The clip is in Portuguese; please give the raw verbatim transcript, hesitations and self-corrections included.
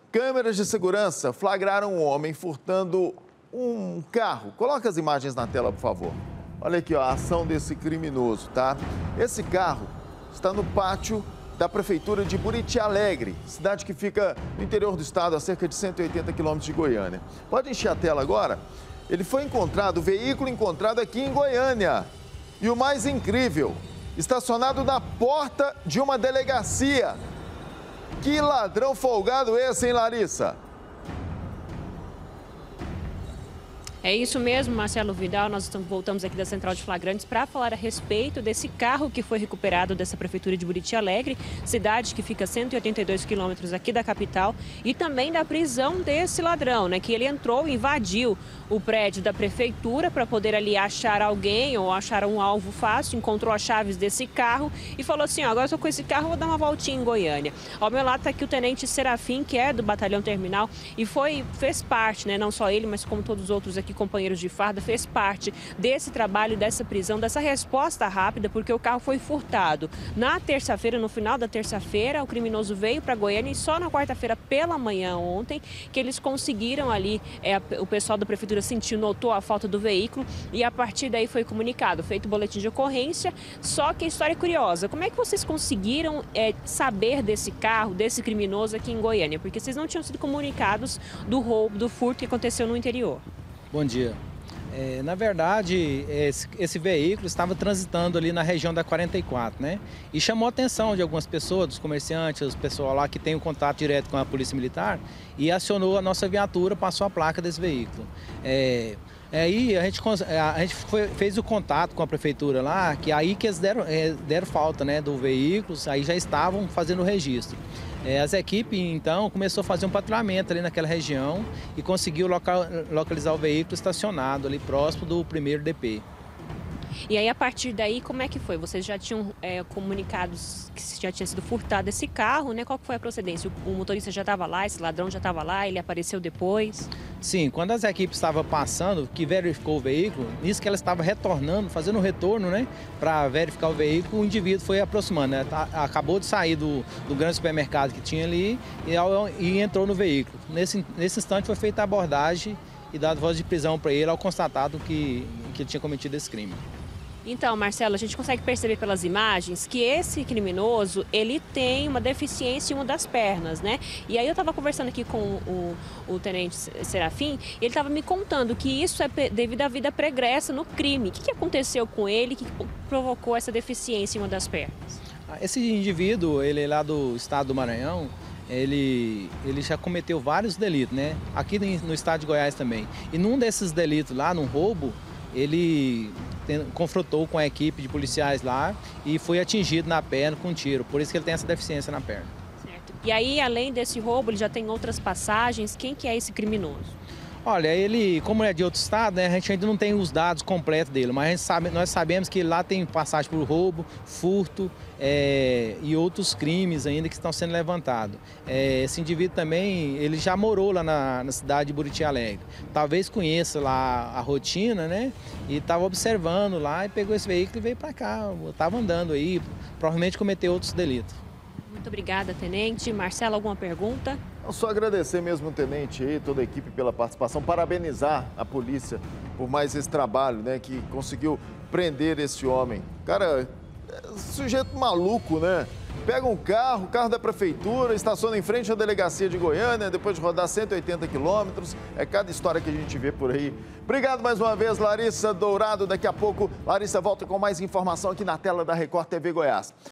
Câmeras de segurança flagraram um homem furtando um carro. Coloca as imagens na tela, por favor. Olha aqui, ó, a ação desse criminoso, tá? Esse carro está no pátio da prefeitura de Buriti Alegre, cidade que fica no interior do estado, a cerca de cento e oitenta quilômetros de Goiânia. Pode encher a tela agora? Ele foi encontrado, o veículo encontrado aqui em Goiânia. E o mais incrível, estacionado na porta de uma delegacia. Que ladrão folgado esse, hein, Larissa? É isso mesmo, Marcelo Vidal. Nós voltamos aqui da Central de Flagrantes para falar a respeito desse carro que foi recuperado dessa prefeitura de Buriti Alegre, cidade que fica a cento e oitenta e dois quilômetros aqui da capital, e também da prisão desse ladrão, né? Que ele entrou e invadiu o prédio da prefeitura para poder ali achar alguém ou achar um alvo fácil, encontrou as chaves desse carro e falou assim: ó, agora eu estou com esse carro, vou dar uma voltinha em Goiânia. Ao meu lado está aqui o tenente Serafim, que é do batalhão terminal e foi, fez parte, né? Não só ele, mas como todos os outros aqui, companheiros de farda, fez parte desse trabalho, dessa prisão, dessa resposta rápida, porque o carro foi furtado na terça-feira, no final da terça-feira. O criminoso veio para Goiânia e só na quarta-feira pela manhã ontem que eles conseguiram ali, é, o pessoal da prefeitura sentiu, notou a falta do veículo e a partir daí foi comunicado, feito o boletim de ocorrência. Só que a história é curiosa, como é que vocês conseguiram é, saber desse carro, desse criminoso aqui em Goiânia? Porque vocês não tinham sido comunicados do roubo, do furto que aconteceu no interior. Bom dia. É, na verdade, esse, esse veículo estava transitando ali na região da quarenta e quatro, né? E chamou a atenção de algumas pessoas, dos comerciantes, os pessoal lá que tem um contato direto com a Polícia Militar, e acionou a nossa viatura, passou a placa desse veículo. É, aí a gente, a gente foi, fez o contato com a prefeitura lá, que aí que eles deram, deram falta, né, do veículo, aí já estavam fazendo o registro. É, as equipes, então, começou a fazer um patrulhamento ali naquela região e conseguiu local, localizar o veículo estacionado ali próximo do primeiro D P. E aí, a partir daí, como é que foi? Vocês já tinham é, comunicados que já tinha sido furtado esse carro, né? Qual foi a procedência? O, o motorista já estava lá, esse ladrão já estava lá, ele apareceu depois? Sim, quando as equipes estavam passando, que verificou o veículo, nisso que ela estava retornando, fazendo o retorno, né? Para verificar o veículo, o indivíduo foi aproximando, né? Acabou de sair do, do grande supermercado que tinha ali e, e entrou no veículo. Nesse, nesse instante foi feita a abordagem e dado voz de prisão para ele ao constatado que, que ele tinha cometido esse crime. Então, Marcelo, a gente consegue perceber pelas imagens que esse criminoso, ele tem uma deficiência em uma das pernas, né? E aí eu estava conversando aqui com o, o tenente Serafim, e ele estava me contando que isso é devido à vida pregressa no crime. O que, que aconteceu com ele que provocou essa deficiência em uma das pernas? Esse indivíduo, ele é lá do estado do Maranhão, ele, ele já cometeu vários delitos, né? Aqui no estado de Goiás também. E num desses delitos lá, num roubo, ele tem, confrontou com a equipe de policiais lá e foi atingido na perna com um tiro. Por isso que ele tem essa deficiência na perna. Certo. E aí, além desse roubo, ele já tem outras passagens. Quem que é esse criminoso? Olha, ele, como é de outro estado, né, a gente ainda não tem os dados completos dele, mas a gente sabe, nós sabemos que lá tem passagem por roubo, furto é, e outros crimes ainda que estão sendo levantados. É, esse indivíduo também, ele já morou lá na, na cidade de Buriti Alegre. Talvez conheça lá a rotina, né? E estava observando lá e pegou esse veículo e veio para cá. Estava andando aí, provavelmente cometeu outros delitos. Muito obrigada, tenente. Marcelo, alguma pergunta? Eu só agradecer mesmo o tenente e toda a equipe pela participação, parabenizar a polícia por mais esse trabalho, né, que conseguiu prender esse homem. Cara, é sujeito maluco, né? Pega um carro, carro da prefeitura, estaciona em frente à delegacia de Goiânia, depois de rodar cento e oitenta quilômetros. É cada história que a gente vê por aí. Obrigado mais uma vez, Larissa Dourado. Daqui a pouco, Larissa volta com mais informação aqui na tela da Record T V Goiás.